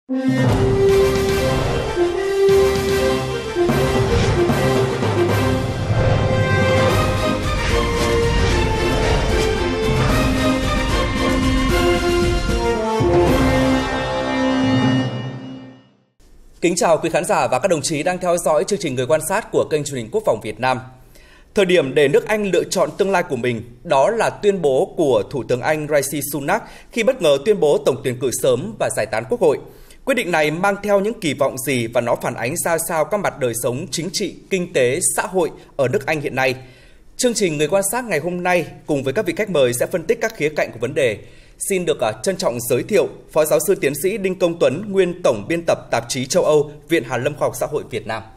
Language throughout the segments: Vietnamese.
Kính chào quý khán giả và các đồng chí đang theo dõi chương trình Người quan sát của kênh truyền hình Quốc phòng Việt Nam. Thời điểm để nước Anh lựa chọn tương lai của mình, đó là tuyên bố của Thủ tướng Anh Rishi Sunak khi bất ngờ tuyên bố tổng tuyển cử sớm và giải tán Quốc hội. Quyết định này mang theo những kỳ vọng gì và nó phản ánh ra sao các mặt đời sống chính trị, kinh tế, xã hội ở nước Anh hiện nay? Chương trình Người quan sát ngày hôm nay cùng với các vị khách mời sẽ phân tích các khía cạnh của vấn đề. Xin được trân trọng giới thiệu Phó Giáo sư Tiến sĩ Đinh Công Tuấn, nguyên Tổng biên tập tạp chí châu Âu, Viện Hàn lâm Khoa học Xã hội Việt Nam.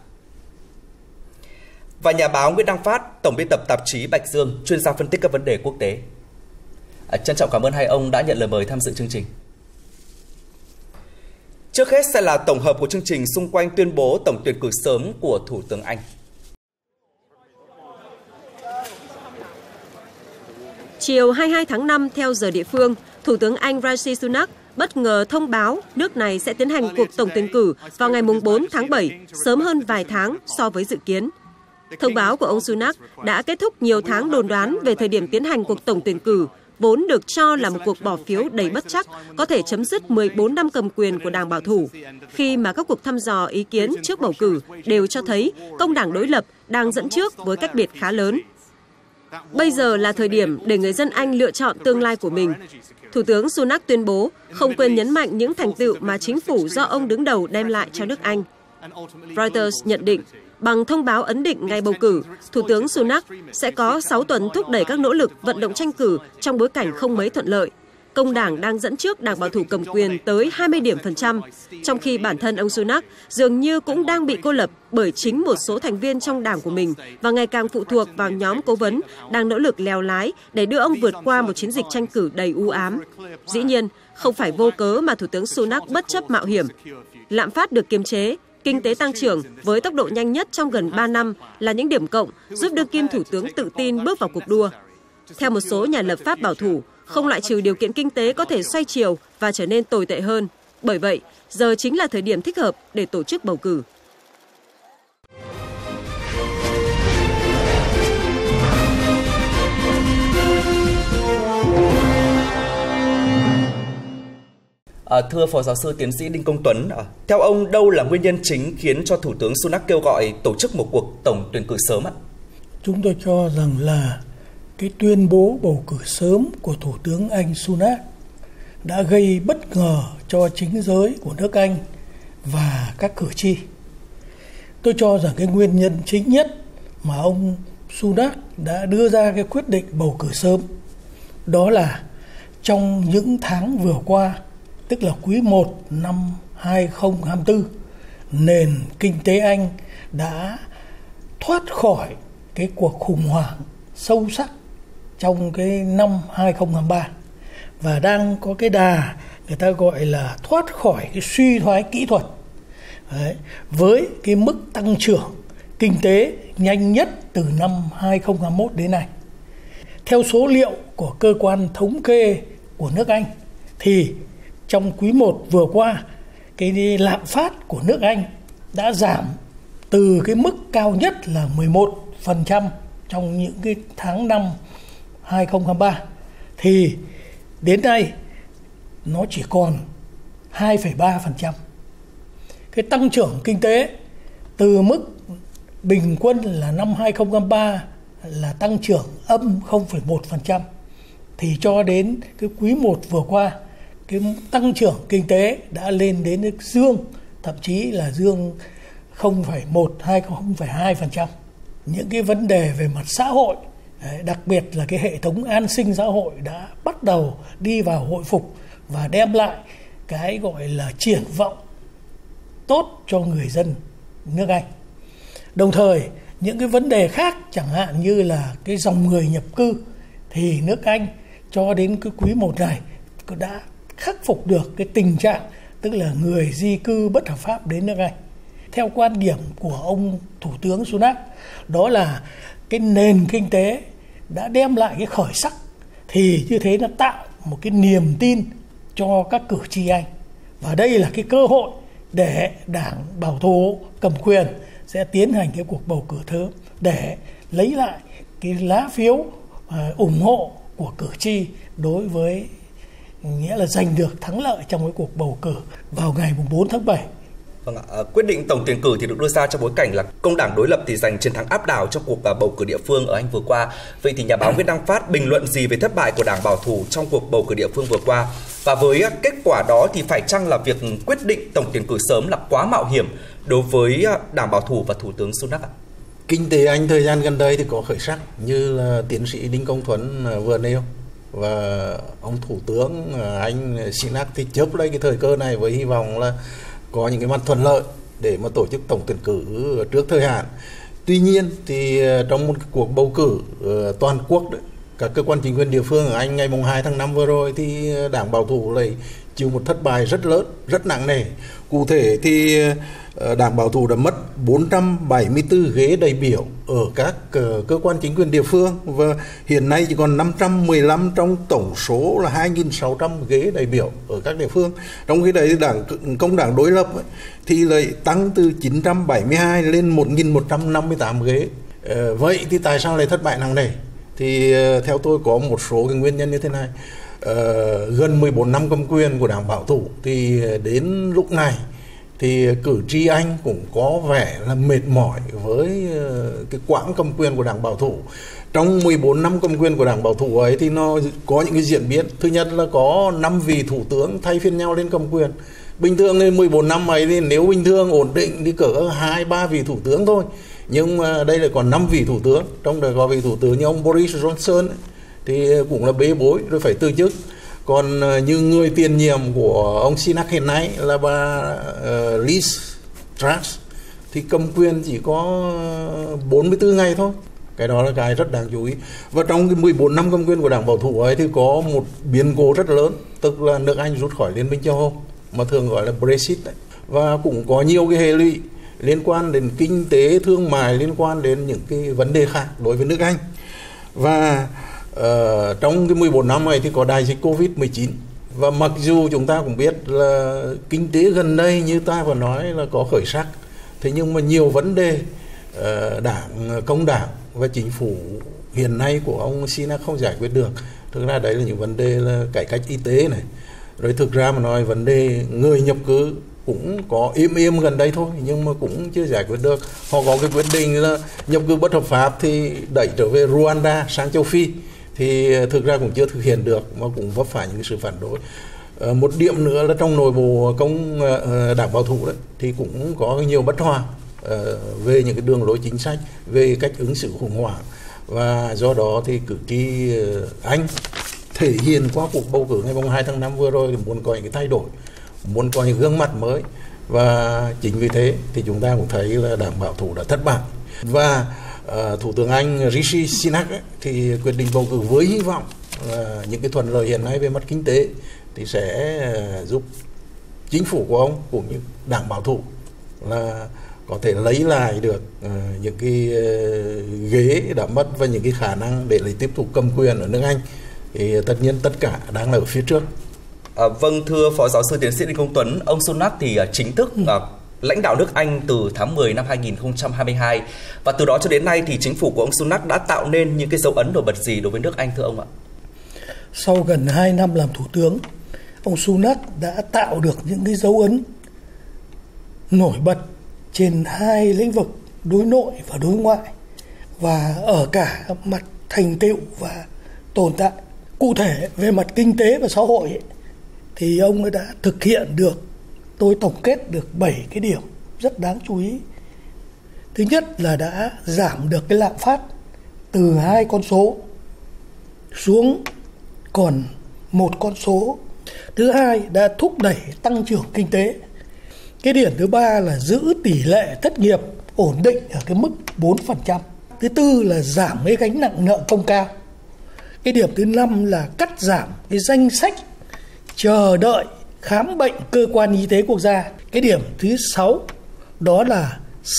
Và nhà báo Nguyễn Đăng Phát, Tổng biên tập tạp chí Bạch Dương, chuyên gia phân tích các vấn đề quốc tế. Trân trọng cảm ơn hai ông đã nhận lời mời tham dự chương trình. Trước hết sẽ là tổng hợp của chương trình xung quanh tuyên bố tổng tuyển cử sớm của Thủ tướng Anh. Chiều 22 tháng 5 theo giờ địa phương, Thủ tướng Anh Rishi Sunak bất ngờ thông báo nước này sẽ tiến hành cuộc tổng tuyển cử vào ngày 4 tháng 7, sớm hơn vài tháng so với dự kiến. Thông báo của ông Sunak đã kết thúc nhiều tháng đồn đoán về thời điểm tiến hành cuộc tổng tuyển cử, vốn được cho là một cuộc bỏ phiếu đầy bất trắc, có thể chấm dứt 14 năm cầm quyền của Đảng Bảo thủ, khi mà các cuộc thăm dò ý kiến trước bầu cử đều cho thấy công đảng đối lập đang dẫn trước với cách biệt khá lớn. Bây giờ là thời điểm để người dân Anh lựa chọn tương lai của mình. Thủ tướng Sunak tuyên bố không quên nhấn mạnh những thành tựu mà chính phủ do ông đứng đầu đem lại cho nước Anh. Reuters nhận định, bằng thông báo ấn định ngày bầu cử, Thủ tướng Sunak sẽ có 6 tuần thúc đẩy các nỗ lực vận động tranh cử trong bối cảnh không mấy thuận lợi. Công đảng đang dẫn trước Đảng Bảo thủ cầm quyền tới 20 điểm phần trăm, trong khi bản thân ông Sunak dường như cũng đang bị cô lập bởi chính một số thành viên trong đảng của mình và ngày càng phụ thuộc vào nhóm cố vấn đang nỗ lực lèo lái để đưa ông vượt qua một chiến dịch tranh cử đầy u ám. Dĩ nhiên, không phải vô cớ mà Thủ tướng Sunak bất chấp mạo hiểm. Lạm phát được kiềm chế, kinh tế tăng trưởng với tốc độ nhanh nhất trong gần 3 năm là những điểm cộng giúp đương kim Thủ tướng tự tin bước vào cuộc đua. Theo một số nhà lập pháp bảo thủ, không loại trừ điều kiện kinh tế có thể xoay chiều và trở nên tồi tệ hơn. Bởi vậy, giờ chính là thời điểm thích hợp để tổ chức bầu cử. Thưa Phó Giáo sư Tiến sĩ Đinh Công Tuấn, theo ông đâu là nguyên nhân chính khiến cho Thủ tướng Sunak kêu gọi tổ chức một cuộc tổng tuyển cử sớm ạ? Chúng tôi cho rằng là cái tuyên bố bầu cử sớm của Thủ tướng Anh Sunak đã gây bất ngờ cho chính giới của nước Anh và các cử tri. Tôi cho rằng cái nguyên nhân chính nhất mà ông Sunak đã đưa ra cái quyết định bầu cử sớm đó là trong những tháng vừa qua, tức là quý 1 năm 2024, nền kinh tế Anh đã thoát khỏi cái cuộc khủng hoảng sâu sắc trong cái năm 2023 và đang có cái đà người ta gọi là thoát khỏi cái suy thoái kỹ thuật. Đấy, với cái mức tăng trưởng kinh tế nhanh nhất từ năm 2021 đến nay. Theo số liệu của cơ quan thống kê của nước Anh thì trong quý 1 vừa qua, cái lạm phát của nước Anh đã giảm từ cái mức cao nhất là 11% trong những cái tháng năm 2023 thì đến nay nó chỉ còn 2,3%. Cái tăng trưởng kinh tế từ mức bình quân là năm 2023 là tăng trưởng âm 0,1% thì cho đến cái quý 1 vừa qua cái tăng trưởng kinh tế đã lên đến dương, thậm chí là dương 0,1 hay 0,2%. Những cái vấn đề về mặt xã hội, đặc biệt là cái hệ thống an sinh xã hội đã bắt đầu đi vào hồi phục và đem lại cái gọi là triển vọng tốt cho người dân nước Anh. Đồng thời, những cái vấn đề khác chẳng hạn như là cái dòng người nhập cư thì nước Anh cho đến cái quý 1 này đã khắc phục được cái tình trạng tức là người di cư bất hợp pháp đến nước Anh. Theo quan điểm của ông Thủ tướng Sunak, đó là cái nền kinh tế đã đem lại cái khởi sắc thì như thế nó tạo một cái niềm tin cho các cử tri Anh Và đây là cái cơ hội để Đảng bảo thủ cầm quyền sẽ tiến hành cái cuộc bầu cử thứ để lấy lại cái lá phiếu ủng hộ của cử tri đối với, nghĩa là giành được thắng lợi trong cái cuộc bầu cử vào ngày 4 tháng 7. Vâng ạ. Quyết định tổng tuyển cử thì được đưa ra trong bối cảnh là công đảng đối lập thì giành chiến thắng áp đảo trong cuộc bầu cử địa phương ở Anh vừa qua. Vậy thì nhà báo Nguyễn Đăng Phát bình luận gì về thất bại của đảng bảo thủ trong cuộc bầu cử địa phương vừa qua? Và với kết quả đó thì phải chăng là việc quyết định tổng tuyển cử sớm là quá mạo hiểm đối với đảng bảo thủ và Thủ tướng Sunak ạ? Kinh tế Anh thời gian gần đây thì có khởi sắc như là tiến sĩ Đinh Công Thuấn vừa nêu, và ông Thủ tướng Anh Sunak thì chớp lấy cái thời cơ này với hy vọng là có những cái mặt thuận lợi để mà tổ chức tổng tuyển cử trước thời hạn. Tuy nhiên thì trong một cuộc bầu cử toàn quốc đấy, các cơ quan chính quyền địa phương ở Anh ngày 2 tháng 5 vừa rồi thì đảng bảo thủ lại chịu một thất bại rất lớn, rất nặng nề. Cụ thể thì đảng bảo thủ đã mất 474 ghế đại biểu ở các cơ quan chính quyền địa phương, và hiện nay chỉ còn 515 trong tổng số là 2.600 ghế đại biểu ở các địa phương. Trong khi đấy công đảng đối lập ấy, thì lại tăng từ 972 lên 1.158 ghế. Vậy thì tại sao lại thất bại nặng nề? Thì theo tôi có một số cái nguyên nhân như thế này. Gần 14 năm cầm quyền của đảng bảo thủ thì đến lúc này thì cử tri Anh cũng có vẻ là mệt mỏi với cái quãng cầm quyền của đảng bảo thủ. Trong 14 năm cầm quyền của đảng bảo thủ ấy thì nó có những cái diễn biến. Thứ nhất là có 5 vị thủ tướng thay phiên nhau lên cầm quyền. Bình thường nên 14 năm ấy thì nếu bình thường ổn định thì cỡ 2-3 vị thủ tướng thôi. Nhưng mà đây là còn 5 vị thủ tướng. Trong đó có vị thủ tướng như ông Boris Johnson ấy, thì cũng là bê bối rồi phải từ chức. Còn như người tiền nhiệm của ông Sunak hiện nay là bà Liz Truss thì cầm quyền chỉ có 44 ngày thôi. Cái đó là cái rất đáng chú ý. Và trong cái 14 năm cầm quyền của đảng bảo thủ ấy thì có một biến cố rất lớn, tức là nước Anh rút khỏi Liên minh châu Âu mà thường gọi là Brexit ấy. Và cũng có nhiều cái hệ lụy liên quan đến kinh tế, thương mại, liên quan đến những cái vấn đề khác đối với nước Anh. Và trong cái 14 năm này thì có đại dịch Covid-19, và mặc dù chúng ta cũng biết là kinh tế gần đây như ta vừa nói là có khởi sắc, thế nhưng mà nhiều vấn đề công đảng và chính phủ hiện nay của ông Sunak không giải quyết được. Thực ra đấy là những vấn đề là cải cách y tế này, rồi thực ra mà nói vấn đề người nhập cư cũng có im gần đây thôi nhưng mà cũng chưa giải quyết được. Họ có cái quyết định là nhập cư bất hợp pháp thì đẩy trở về Rwanda sang châu Phi, thì thực ra cũng chưa thực hiện được mà cũng vấp phải những sự phản đối. Một điểm nữa là trong nội bộ đảng bảo thủ đấy thì cũng có nhiều bất hòa về những cái đường lối chính sách, về cách ứng xử khủng hoảng, và do đó thì cử tri Anh thể hiện qua cuộc bầu cử ngày 2 tháng 5 vừa rồi thì muốn có những cái thay đổi, muốn có những gương mặt mới, và chính vì thế thì chúng ta cũng thấy là đảng bảo thủ đã thất bại. Và Thủ tướng Anh Rishi Sunak ấy, thì quyết định bầu cử với hy vọng là những cái thuận lợi hiện nay về mặt kinh tế thì sẽ giúp chính phủ của ông cũng như đảng bảo thủ là có thể lấy lại được những cái ghế đã mất và những cái khả năng để lấy tiếp tục cầm quyền ở nước Anh. Thì tất nhiên tất cả đang là ở phía trước. Vâng, thưa Phó Giáo sư Tiến sĩ Đinh Công Tuấn, ông Sunak thì chính thức lãnh đạo nước Anh từ tháng 10 năm 2022, và từ đó cho đến nay thì chính phủ của ông Sunak đã tạo nên những cái dấu ấn nổi bật gì đối với nước Anh thưa ông ạ? Sau gần 2 năm làm thủ tướng, ông Sunak đã tạo được những cái dấu ấn nổi bật trên 2 lĩnh vực đối nội và đối ngoại, và ở cả mặt thành tựu và tồn tại. Cụ thể về mặt kinh tế và xã hội ấy, thì ông ấy đã thực hiện được, tôi tổng kết được 7 cái điểm rất đáng chú ý. Thứ nhất là đã giảm được cái lạm phát từ 2 con số xuống còn 1 con số. Thứ hai, đã thúc đẩy tăng trưởng kinh tế. Cái điểm thứ ba là giữ tỷ lệ thất nghiệp ổn định ở cái mức 4%. Thứ tư là giảm cái gánh nặng nợ công cao. Cái điểm thứ 5 là cắt giảm cái danh sách chờ đợi khám bệnh cơ quan y tế quốc gia. Cái điểm thứ 6 đó là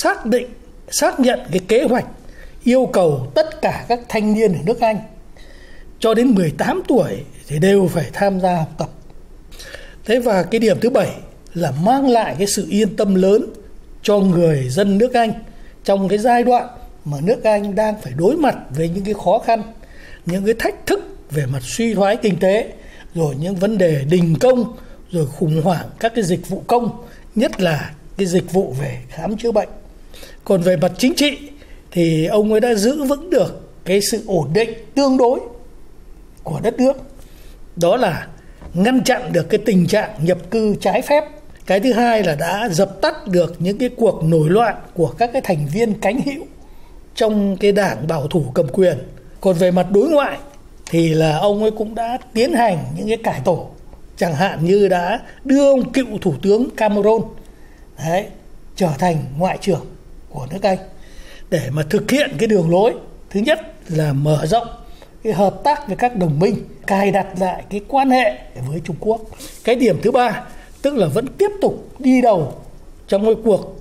xác nhận cái kế hoạch yêu cầu tất cả các thanh niên ở nước Anh cho đến 18 tuổi thì đều phải tham gia học tập. Thế và cái điểm thứ 7 là mang lại cái sự yên tâm lớn cho người dân nước Anh trong cái giai đoạn mà nước Anh đang phải đối mặt với những cái khó khăn, những cái thách thức về mặt suy thoái kinh tế, rồi những vấn đề đình công, rồi khủng hoảng các cái dịch vụ công, nhất là cái dịch vụ về khám chữa bệnh. Còn về mặt chính trị thì ông ấy đã giữ vững được cái sự ổn định tương đối của đất nước. Đó là ngăn chặn được cái tình trạng nhập cư trái phép. Cái thứ hai là đã dập tắt được những cái cuộc nổi loạn của các cái thành viên cánh hữu trong cái đảng bảo thủ cầm quyền. Còn về mặt đối ngoại thì là ông ấy cũng đã tiến hành những cái cải tổ, chẳng hạn như đã đưa ông cựu thủ tướng Cameron trở thành ngoại trưởng của nước Anh để mà thực hiện cái đường lối thứ nhất là mở rộng cái hợp tác với các đồng minh, cài đặt lại cái quan hệ với Trung Quốc. Cái điểm thứ ba tức là vẫn tiếp tục đi đầu trong cái cuộc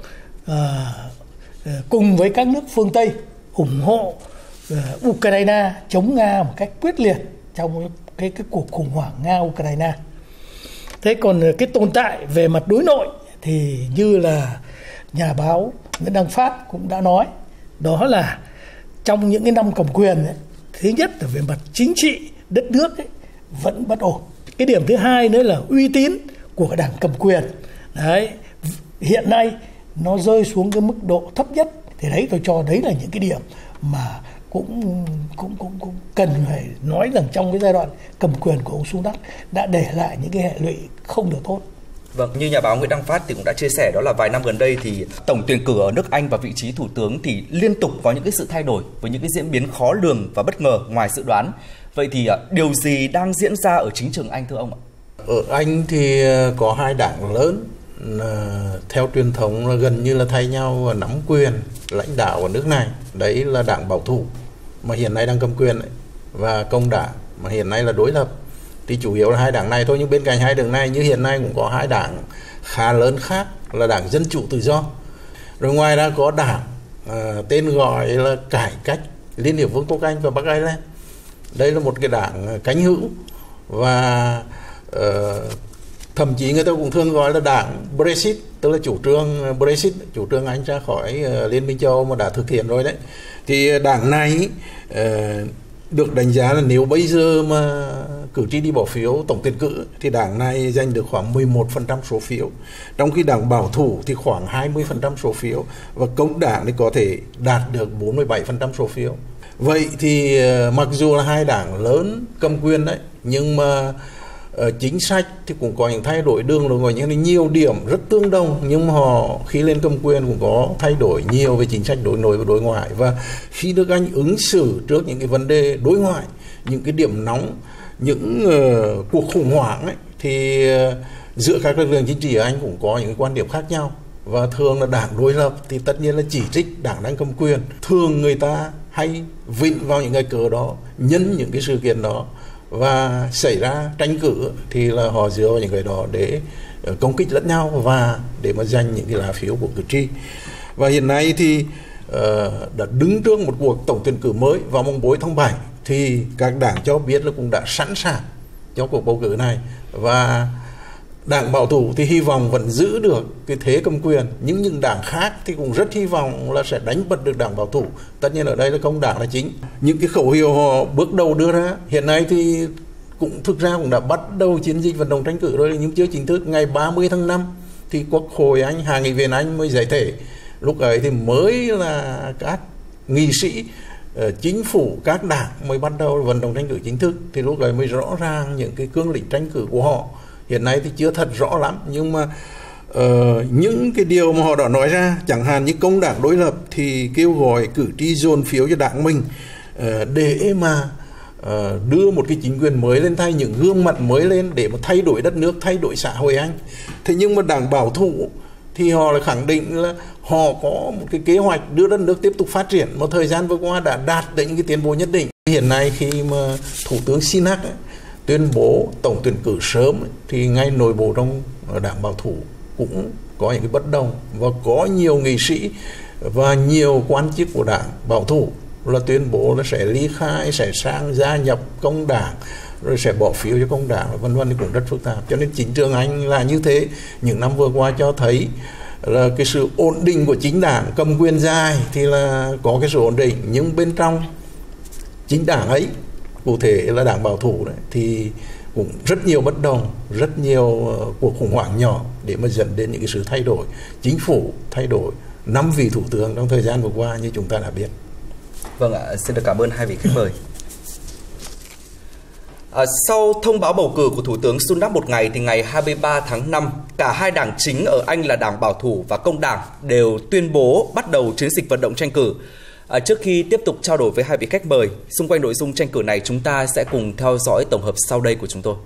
cùng với các nước phương Tây ủng hộ Ukraine chống Nga một cách quyết liệt trong cái cuộc khủng hoảng Nga-Ukraine. Thế còn cái tồn tại về mặt đối nội thì như là nhà báo Nguyễn Đăng Phát cũng đã nói, đó là trong những cái năm cầm quyền ấy, thứ nhất là về mặt chính trị đất nước ấy, vẫn bất ổn. Cái điểm thứ hai nữa là uy tín của đảng cầm quyền hiện nay nó rơi xuống cái mức độ thấp nhất. Thì đấy tôi cho đấy là những cái điểm mà cũng cần phải nói rằng trong cái giai đoạn cầm quyền của ông Sunak đã để lại những cái hệ lụy không được tốt. Vâng, như nhà báo Nguyễn Đăng Phát thì cũng đã chia sẻ, đó là vài năm gần đây thì tổng tuyển cử ở nước Anh và vị trí thủ tướng thì liên tục có những cái sự thay đổi với những cái diễn biến khó lường và bất ngờ ngoài dự đoán. Vậy thì điều gì đang diễn ra ở chính trường Anh thưa ông ạ? Ở Anh thì có hai đảng lớn theo truyền thống là gần như là thay nhau và nắm quyền lãnh đạo ở nước này. Đấy là đảng bảo thủ mà hiện nay đang cầm quyền ấy, và công đảng mà hiện nay là đối lập. Thì chủ yếu là hai đảng này thôi, nhưng bên cạnh hai đảng này như hiện nay cũng có hai đảng khá lớn khác là đảng Dân Chủ Tự Do. Rồi ngoài ra có đảng tên gọi là Cải cách Liên hiệp Vương quốc Anh và Bắc Ireland. Đây là một cái đảng cánh hữu và thậm chí người ta cũng thường gọi là đảng Brexit, tức là chủ trương Brexit, chủ trương Anh ra khỏi Liên minh châu Âu mà đã thực hiện rồi đấy. Thì đảng này được đánh giá là nếu bây giờ mà cử tri đi bỏ phiếu tổng tuyển cử thì đảng này giành được khoảng 11% số phiếu, trong khi đảng bảo thủ thì khoảng 20% số phiếu và công đảng thì có thể đạt được 47% số phiếu. Vậy thì mặc dù là hai đảng lớn cầm quyền đấy, nhưng mà chính sách thì cũng có những thay đổi đường lối, những nhiều điểm rất tương đồng, nhưng mà họ khi lên cầm quyền cũng có thay đổi nhiều về chính sách đối nội và đối ngoại. Và khi nước Anh ứng xử trước những cái vấn đề đối ngoại, những cái điểm nóng, những cuộc khủng hoảng ấy, thì giữa các lực lượng chính trị ở Anh cũng có những cái quan điểm khác nhau. Và thường là đảng đối lập thì tất nhiên là chỉ trích đảng đang cầm quyền. Thường người ta hay vịn vào những cái cớ đó, nhân những cái sự kiện đó và xảy ra tranh cử thì là họ dựa vào những cái đó để công kích lẫn nhau và để mà giành những cái lá phiếu của cử tri. Và hiện nay thì đã đứng trước một cuộc tổng tuyển cử mới vào mùng 4 tháng 7 thì các đảng cho biết là cũng đã sẵn sàng cho cuộc bầu cử này, và đảng bảo thủ thì hy vọng vẫn giữ được cái thế cầm quyền, nhưng những đảng khác thì cũng rất hy vọng là sẽ đánh bật được đảng bảo thủ. Tất nhiên ở đây là công đảng là chính. Những cái khẩu hiệu họ bước đầu đưa ra hiện nay thì cũng thực ra cũng đã bắt đầu chiến dịch vận động tranh cử rồi, nhưng chưa chính thức. Ngày 30 tháng 5 thì Quốc hội Anh, Hạ nghị viện Anh mới giải thể. Lúc ấy thì mới là các nghị sĩ chính phủ các đảng mới bắt đầu vận động tranh cử chính thức, thì lúc ấy mới rõ ràng những cái cương lĩnh tranh cử của họ. Hiện nay thì chưa thật rõ lắm, nhưng mà những cái điều mà họ đã nói ra, chẳng hạn như công đảng đối lập thì kêu gọi cử tri dồn phiếu cho đảng mình để mà đưa một cái chính quyền mới lên, thay những gương mặt mới lên để mà thay đổi đất nước, thay đổi xã hội Anh. Thế nhưng mà đảng bảo thủ thì họ là khẳng định là họ có một cái kế hoạch đưa đất nước tiếp tục phát triển, một thời gian vừa qua đã đạt được những cái tiến bộ nhất định. Hiện nay khi mà Thủ tướng Sunak tuyên bố tổng tuyển cử sớm thì ngay nội bộ trong đảng bảo thủ cũng có những cái bất đồng, và có nhiều nghị sĩ và nhiều quan chức của đảng bảo thủ là tuyên bố là sẽ ly khai, sẽ sang gia nhập công đảng rồi sẽ bỏ phiếu cho công đảng, vân vân, thì cũng rất phức tạp. Cho nên chính trường Anh là như thế. Những năm vừa qua cho thấy là cái sự ổn định của chính đảng cầm quyền dài thì là có cái sự ổn định, nhưng bên trong chính đảng ấy, cụ thể là đảng bảo thủ đấy, thì cũng rất nhiều bất đồng, rất nhiều cuộc khủng hoảng nhỏ để mà dẫn đến những cái sự thay đổi. Chính phủ thay đổi 5 vị thủ tướng trong thời gian vừa qua như chúng ta đã biết. Vâng ạ, xin được cảm ơn hai vị khách mời. Sau thông báo bầu cử của Thủ tướng Sunak một ngày thì ngày 23 tháng 5, cả hai đảng chính ở Anh là Đảng Bảo thủ và Công đảng đều tuyên bố bắt đầu chiến dịch vận động tranh cử. Trước khi tiếp tục trao đổi với hai vị khách mời, xung quanh nội dung tranh cử này chúng ta sẽ cùng theo dõi tổng hợp sau đây của chúng tôi.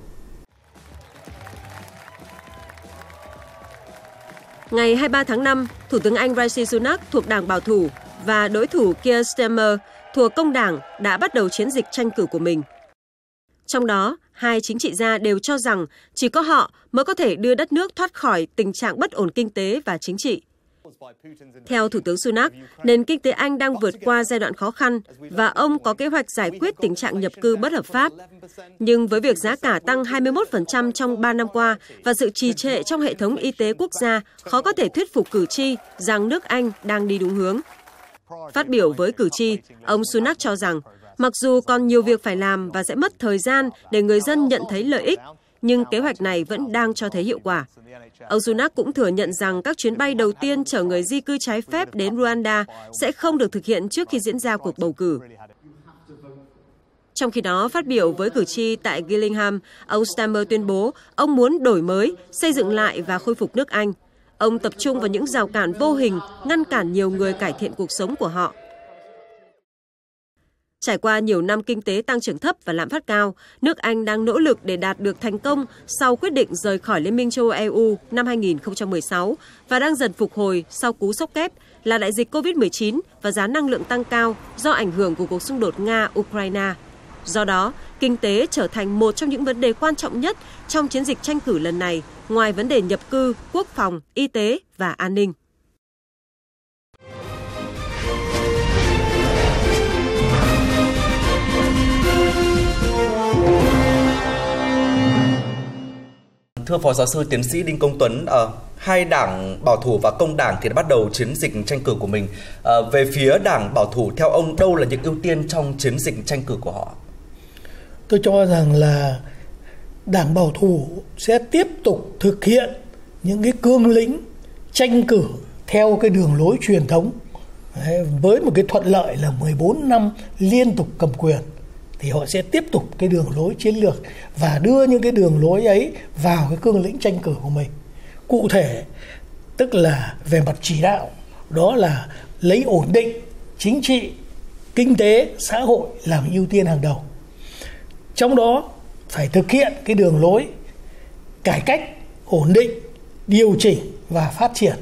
Ngày 23 tháng 5, Thủ tướng Anh Rishi Sunak thuộc Đảng Bảo thủ và đối thủ Keir Starmer thuộc Công đảng đã bắt đầu chiến dịch tranh cử của mình. Trong đó, hai chính trị gia đều cho rằng chỉ có họ mới có thể đưa đất nước thoát khỏi tình trạng bất ổn kinh tế và chính trị. Theo Thủ tướng Sunak, nền kinh tế Anh đang vượt qua giai đoạn khó khăn và ông có kế hoạch giải quyết tình trạng nhập cư bất hợp pháp. Nhưng với việc giá cả tăng 21% trong 3 năm qua và sự trì trệ trong hệ thống y tế quốc gia, khó có thể thuyết phục cử tri rằng nước Anh đang đi đúng hướng. Phát biểu với cử tri, ông Sunak cho rằng mặc dù còn nhiều việc phải làm và sẽ mất thời gian để người dân nhận thấy lợi ích, nhưng kế hoạch này vẫn đang cho thấy hiệu quả. Ông Sunak cũng thừa nhận rằng các chuyến bay đầu tiên chở người di cư trái phép đến Rwanda sẽ không được thực hiện trước khi diễn ra cuộc bầu cử. Trong khi đó, phát biểu với cử tri tại Gillingham, ông Starmer tuyên bố ông muốn đổi mới, xây dựng lại và khôi phục nước Anh. Ông tập trung vào những rào cản vô hình, ngăn cản nhiều người cải thiện cuộc sống của họ. Trải qua nhiều năm kinh tế tăng trưởng thấp và lạm phát cao, nước Anh đang nỗ lực để đạt được thành công sau quyết định rời khỏi Liên minh châu Âu EU năm 2016 và đang dần phục hồi sau cú sốc kép là đại dịch COVID-19 và giá năng lượng tăng cao do ảnh hưởng của cuộc xung đột Nga-Ukraine. Do đó, kinh tế trở thành một trong những vấn đề quan trọng nhất trong chiến dịch tranh cử lần này, ngoài vấn đề nhập cư, quốc phòng, y tế và an ninh. Thưa Phó Giáo sư Tiến sĩ Đinh Công Tuấn, hai đảng Bảo thủ và Công đảng thì đã bắt đầu chiến dịch tranh cử của mình. Về phía đảng Bảo thủ, theo ông, đâu là những ưu tiên trong chiến dịch tranh cử của họ? Tôi cho rằng là đảng Bảo thủ sẽ tiếp tục thực hiện những cái cương lĩnh tranh cử theo cái đường lối truyền thống. Với một cái thuận lợi là 14 năm liên tục cầm quyền, thì họ sẽ tiếp tục cái đường lối chiến lược và đưa những cái đường lối ấy vào cái cương lĩnh tranh cử của mình. Cụ thể, tức là về mặt chỉ đạo, đó là lấy ổn định chính trị, kinh tế, xã hội làm ưu tiên hàng đầu. Trong đó phải thực hiện cái đường lối cải cách, ổn định, điều chỉnh và phát triển.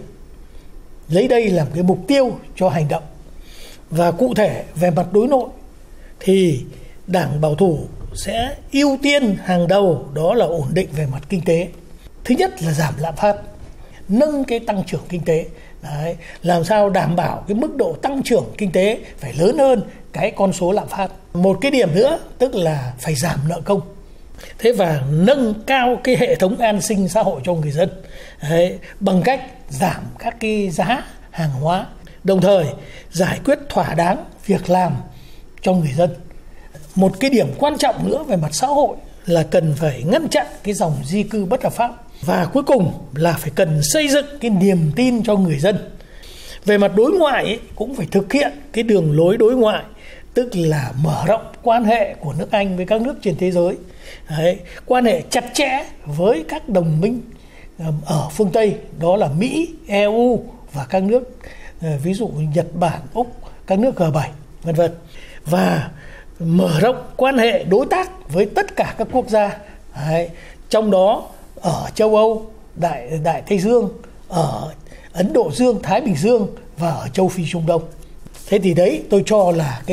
Lấy đây làm cái mục tiêu cho hành động. Và cụ thể về mặt đối nội thì đảng Bảo thủ sẽ ưu tiên hàng đầu đó là ổn định về mặt kinh tế. Thứ nhất là giảm lạm phát, nâng cái tăng trưởng kinh tế. Đấy, làm sao đảm bảo cái mức độ tăng trưởng kinh tế phải lớn hơn cái con số lạm phát. Một cái điểm nữa tức là phải giảm nợ công. Thế và nâng cao cái hệ thống an sinh xã hội cho người dân. Đấy, bằng cách giảm các cái giá hàng hóa, đồng thời giải quyết thỏa đáng việc làm cho người dân. Một cái điểm quan trọng nữa về mặt xã hội là cần phải ngăn chặn cái dòng di cư bất hợp pháp. Và cuối cùng là phải cần xây dựng cái niềm tin cho người dân. Về mặt đối ngoại ấy, cũng phải thực hiện cái đường lối đối ngoại, tức là mở rộng quan hệ của nước Anh với các nước trên thế giới. Đấy, quan hệ chặt chẽ với các đồng minh ở phương Tây, đó là Mỹ, EU và các nước ví dụ Nhật Bản, Úc, các nước G7, vân vân. Và mở rộng quan hệ đối tác với tất cả các quốc gia. Đấy, trong đó ở châu Âu, Đại Tây Dương, ở Ấn Độ Dương, Thái Bình Dương và ở châu Phi Trung Đông. Thế thì đấy tôi cho là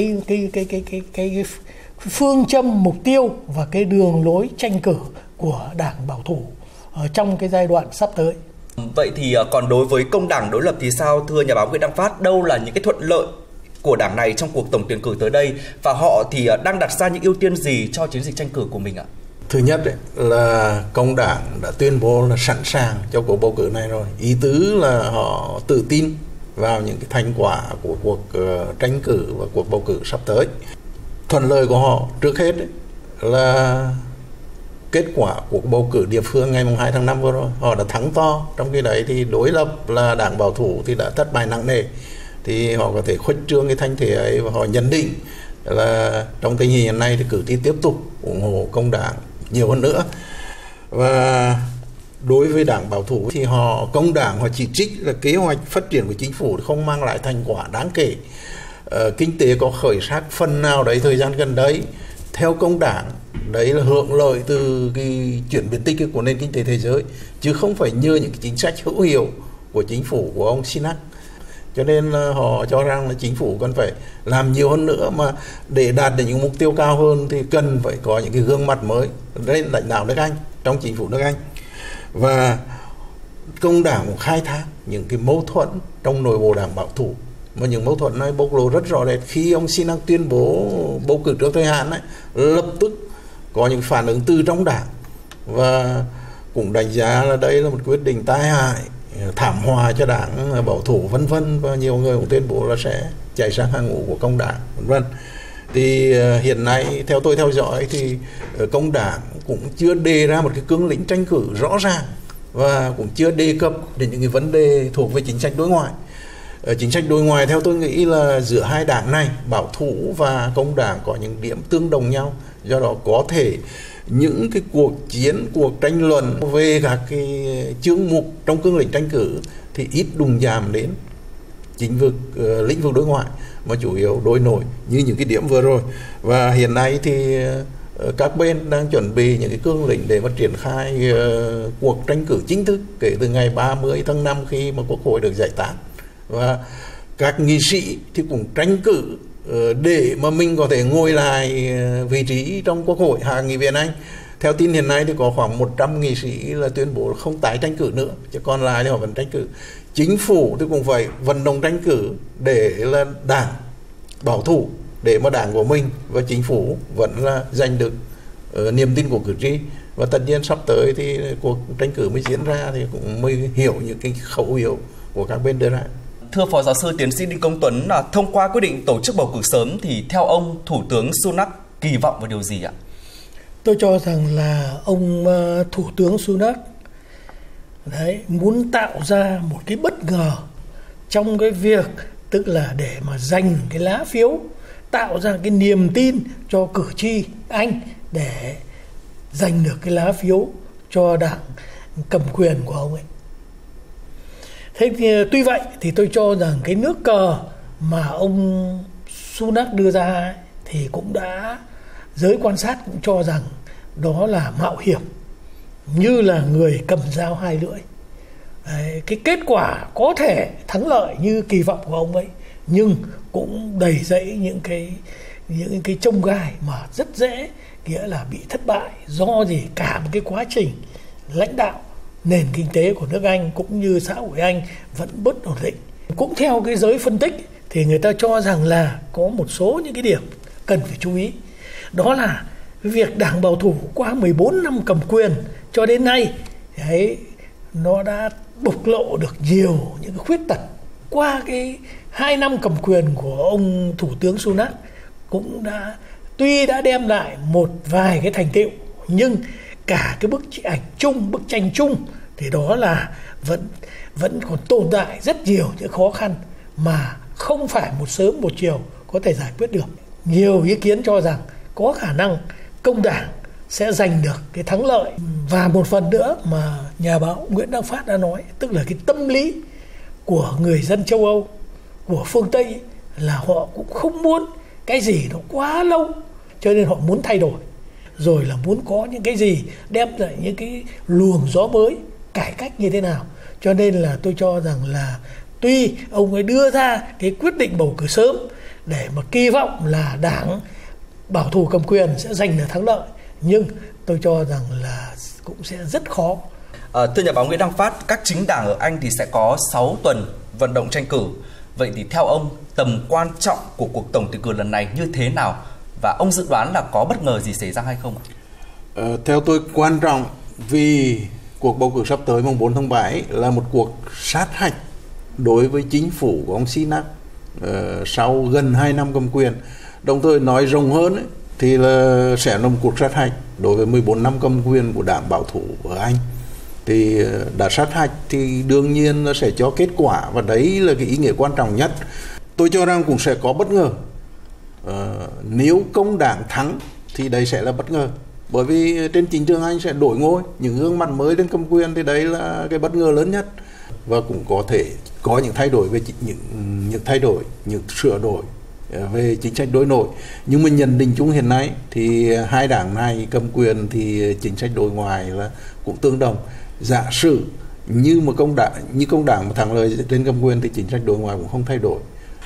cái phương châm mục tiêu và cái đường lối tranh cử của đảng Bảo thủ trong cái giai đoạn sắp tới. Vậy thì còn đối với Công đảng đối lập thì sao, thưa nhà báo Nguyễn Đăng Phát? Đâu là những cái thuận lợi của đảng này trong cuộc tổng tuyển cử tới đây, và họ thì đang đặt ra những ưu tiên gì cho chiến dịch tranh cử của mình ạ? Thứ nhất là Công đảng đã tuyên bố là sẵn sàng cho cuộc bầu cử này rồi. Ý tứ là họ tự tin vào những cái thành quả của cuộc tranh cử và cuộc bầu cử sắp tới. Thuận lợi của họ trước hết là kết quả của bầu cử địa phương ngày 2 tháng 5 vừa rồi. Họ đã thắng to, trong khi đấy thì đối lập là đảng bảo thủ thì đã thất bại nặng nề. Thì họ có thể khuếch trương cái thanh thế ấy, và họ nhận định là trong tình hình hiện nay thì cử tri tiếp tục ủng hộ Công đảng nhiều hơn nữa. Và đối với đảng bảo thủ thì Công đảng họ chỉ trích là kế hoạch phát triển của chính phủ không mang lại thành quả đáng kể. Kinh tế có khởi sắc phần nào đấy thời gian gần đấy, theo Công đảng đấy là hưởng lợi từ cái chuyển biến tích cực của nền kinh tế thế giới, chứ không phải nhờ những cái chính sách hữu hiệu của chính phủ của ông Sunak. Cho nên là họ cho rằng là chính phủ cần phải làm nhiều hơn nữa, mà để đạt được những mục tiêu cao hơn thì cần phải có những cái gương mặt mới lên lãnh đạo nước Anh, trong chính phủ nước Anh. Và Công đảng cũng khai thác những cái mâu thuẫn trong nội bộ đảng bảo thủ, mà những mâu thuẫn này bộc lộ rất rõ rệt khi ông Sunak tuyên bố bầu cử trước thời hạn ấy, lập tức có những phản ứng từ trong đảng, và cũng đánh giá là đây là một quyết định tai hại, thảm họa cho đảng bảo thủ vân vân, và nhiều người cũng tuyên bố là sẽ chạy sang hàng ngũ của Công đảng vân vân. Thì hiện nay theo tôi theo dõi thì Công đảng cũng chưa đề ra một cái cương lĩnh tranh cử rõ ràng, và cũng chưa đề cập đến những cái vấn đề thuộc về chính sách đối ngoại. Chính sách đối ngoại theo tôi nghĩ là giữa hai đảng này, bảo thủ và Công đảng, có những điểm tương đồng nhau, do đó có thể những cái cuộc chiến, cuộc tranh luận về các cái chương mục trong cương lĩnh tranh cử thì ít đụng chạm đến lĩnh vực đối ngoại, mà chủ yếu đối nội như những cái điểm vừa rồi. Và hiện nay thì các bên đang chuẩn bị những cái cương lĩnh để mà triển khai cuộc tranh cử chính thức kể từ ngày 30 tháng 5 khi mà Quốc hội được giải tán. Và các nghị sĩ thì cũng tranh cử để mà mình có thể ngồi lại vị trí trong Quốc hội Hạ nghị viện Anh. Theo tin hiện nay thì có khoảng 100 nghị sĩ là tuyên bố không tái tranh cử nữa, chứ còn lại thì họ vẫn tranh cử. Chính phủ thì cũng phải vận động tranh cử để là đảng bảo thủ, để mà đảng của mình và chính phủ vẫn là giành được niềm tin của cử tri. Và tất nhiên sắp tới thì cuộc tranh cử mới diễn ra thì cũng mới hiểu những cái khẩu hiệu của các bên đưa ra. Thưa Phó Giáo sư Tiến sĩ Đinh Công Tuấn, thông qua quyết định tổ chức bầu cử sớm thì theo ông, Thủ tướng Sunak kỳ vọng vào điều gì ạ? Tôi cho rằng là ông Thủ tướng Sunak muốn tạo ra một cái bất ngờ trong cái việc, tức là để mà giành cái lá phiếu, tạo ra cái niềm tin cho cử tri Anh để giành được cái lá phiếu cho đảng cầm quyền của ông ấy. Thế thì, tuy vậy thì tôi cho rằng cái nước cờ mà ông Sunak đưa ra ấy, thì cũng đã, giới quan sát cũng cho rằng đó là mạo hiểm, như là người cầm dao hai lưỡi. Đấy, cái kết quả có thể thắng lợi như kỳ vọng của ông ấy, nhưng cũng đầy dẫy những cái chông gai mà rất dễ, nghĩa là bị thất bại do gì, cả một cái quá trình lãnh đạo nền kinh tế của nước Anh cũng như xã hội Anh vẫn bất ổn định. Cũng theo cái giới phân tích thì người ta cho rằng là có một số những cái điểm cần phải chú ý. Đó là việc đảng bảo thủ qua 14 năm cầm quyền cho đến nay đấy, nó đã bộc lộ được nhiều những cái khuyết tật. Qua cái 2 năm cầm quyền của ông Thủ tướng Sunak cũng tuy đã đem lại một vài cái thành tựu, nhưng cả cái bức ảnh chung, bức tranh chung thì đó là vẫn còn tồn tại rất nhiều những khó khăn mà không phải một sớm một chiều có thể giải quyết được. Nhiều ý kiến cho rằng có khả năng Công đảng sẽ giành được cái thắng lợi. Và một phần nữa mà nhà báo Nguyễn Đăng Phát đã nói, tức là cái tâm lý của người dân châu Âu, của phương Tây, là họ cũng không muốn cái gì nó quá lâu, cho nên họ muốn thay đổi, rồi là muốn có những cái gì đem lại những cái luồng gió mới, cải cách như thế nào. Cho nên là tôi cho rằng là tuy ông ấy đưa ra cái quyết định bầu cử sớm để mà kỳ vọng là đảng bảo thủ cầm quyền sẽ giành được thắng lợi, nhưng tôi cho rằng là cũng sẽ rất khó. Thưa nhà báo Nguyễn Đăng Phát, các chính đảng ở Anh thì sẽ có 6 tuần vận động tranh cử, Vậy thì theo ông, tầm quan trọng của cuộc tổng tuyển cử lần này như thế nào? Và ông dự đoán là có bất ngờ gì xảy ra hay không? Theo tôi, quan trọng vì cuộc bầu cử sắp tới mùng 4 tháng 7 là một cuộc sát hạch đối với chính phủ của ông Sunak sau gần 2 năm cầm quyền. Đồng thời nói rộng hơn ấy, thì là sẽ là một cuộc sát hạch đối với 14 năm cầm quyền của đảng bảo thủ ở Anh. Thì đã sát hạch thì đương nhiên nó sẽ cho kết quả, và đấy là cái ý nghĩa quan trọng nhất. Tôi cho rằng cũng sẽ có bất ngờ. Nếu công đảng thắng thì đây sẽ là bất ngờ, bởi vì trên chính trường Anh sẽ đổi ngôi, những gương mặt mới đến cầm quyền, thì đấy là cái bất ngờ lớn nhất. Và cũng có thể có những thay đổi về những sửa đổi về chính sách đối nội. Nhưng mà nhận định chung hiện nay thì hai đảng này cầm quyền thì chính sách đối ngoại là cũng tương đồng. Giả sử như công đảng mà thắng lợi lên cầm quyền thì chính sách đối ngoại cũng không thay đổi.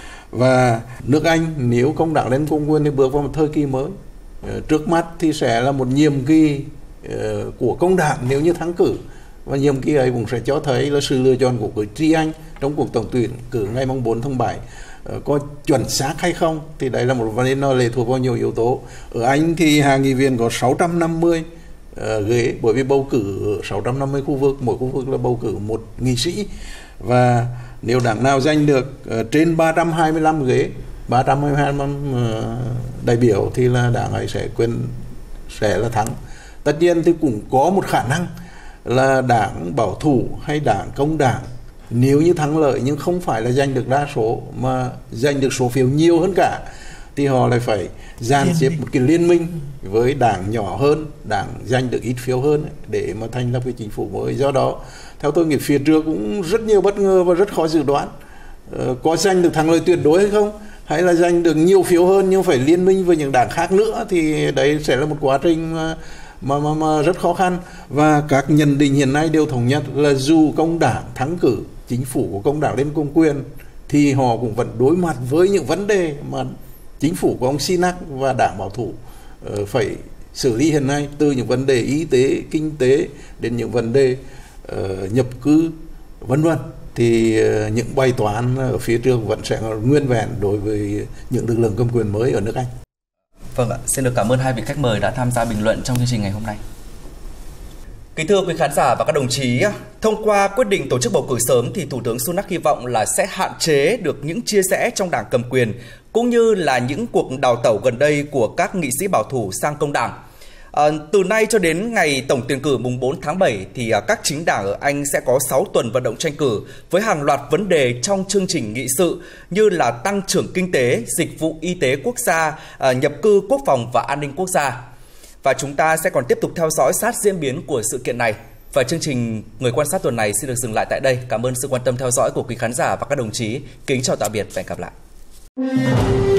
Và nước Anh nếu công đảng lên cầm quyền thì bước vào một thời kỳ mới. Trước mắt thì sẽ là một nhiệm kỳ của công đảng nếu như thắng cử, và nhiệm kỳ ấy cũng sẽ cho thấy là sự lựa chọn của cử tri Anh trong cuộc tổng tuyển cử ngày 4 tháng 7 có chuẩn xác hay không, thì đấy là một vấn đề nó lệ thuộc vào nhiều yếu tố. Ở Anh thì Hạ nghị viện có 650 ghế, bởi vì bầu cử 650 khu vực, mỗi khu vực là bầu cử một nghị sĩ, và nếu đảng nào giành được trên 325 ghế, 325 đại biểu thì là đảng ấy sẽ là thắng. Tất nhiên thì cũng có một khả năng là đảng bảo thủ hay đảng công đảng nếu như thắng lợi nhưng không phải là giành được đa số mà giành được số phiếu nhiều hơn cả, thì họ lại phải dàn xếp một cái liên minh với đảng nhỏ hơn, đảng giành được ít phiếu hơn để mà thành lập cái chính phủ mới. Do đó theo tôi nghĩ phía trước cũng rất nhiều bất ngờ và rất khó dự đoán. Có giành được thắng lợi tuyệt đối hay không, hay là giành được nhiều phiếu hơn nhưng phải liên minh với những đảng khác nữa, thì đấy sẽ là một quá trình mà rất khó khăn. Và các nhận định hiện nay đều thống nhất là dù công đảng thắng cử, chính phủ của công đảng lên cầm quyền, thì họ cũng vẫn đối mặt với những vấn đề mà chính phủ của ông Sunak và đảng bảo thủ phải xử lý hiện nay, từ những vấn đề y tế, kinh tế đến những vấn đề nhập cư vân vân. Thì những bài toán ở phía trước vẫn sẽ nguyên vẹn đối với những lực lượng cầm quyền mới ở nước Anh. Vâng ạ, xin được cảm ơn hai vị khách mời đã tham gia bình luận trong chương trình ngày hôm nay. Kính thưa quý khán giả và các đồng chí, thông qua quyết định tổ chức bầu cử sớm thì Thủ tướng Sunak hy vọng là sẽ hạn chế được những chia rẽ trong đảng cầm quyền, cũng như là những cuộc đào tẩu gần đây của các nghị sĩ bảo thủ sang công đảng. Từ nay cho đến ngày tổng tuyển cử mùng 4 tháng 7 thì các chính đảng ở Anh sẽ có 6 tuần vận động tranh cử với hàng loạt vấn đề trong chương trình nghị sự như là tăng trưởng kinh tế, dịch vụ y tế quốc gia, nhập cư, quốc phòng và an ninh quốc gia. Và chúng ta sẽ còn tiếp tục theo dõi sát diễn biến của sự kiện này. Và chương trình Người quan sát tuần này xin được dừng lại tại đây. Cảm ơn sự quan tâm theo dõi của quý khán giả và các đồng chí. Kính chào tạm biệt và hẹn gặp lại.